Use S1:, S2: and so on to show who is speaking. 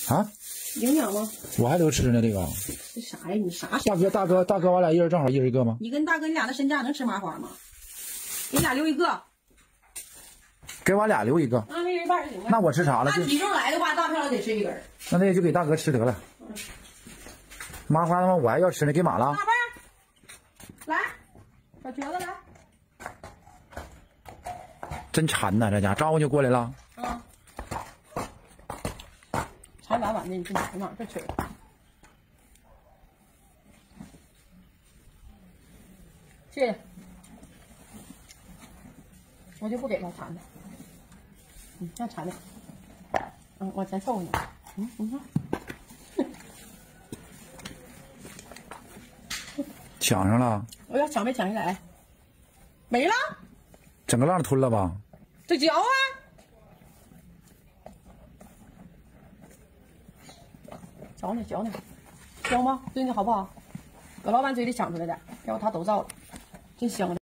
S1: 啊？
S2: 营养吗？
S1: 我还留吃呢，这个。
S2: 这啥呀？你啥？
S1: 大哥，我俩一人正好一人一个吗？
S2: 你跟大哥你俩的身价能吃麻花吗？给你俩留一个。
S1: 给我俩留一个。
S2: 啊，一人一半就行了。
S1: 那我吃啥了？
S2: 按体重来的话，大票得吃一根。
S1: 那就给大哥吃得了。麻花他妈我还要吃呢，给马了。
S2: 大胖，来，小瘸子来。
S1: 真馋呐，这家招呼就过来了。
S2: 啊。馋晚晚的，你这哪这吃？谢谢。我就不给他馋的。让馋的。往前凑合呢。你看。
S1: 抢上了。
S2: 我要抢没抢下来？没了。
S1: 整个浪吞了吧？
S2: 这嚼啊！嚼呢，嚼呢，香吗？对你好不好？搁老板嘴里抢出来的，要不他都造了，真香。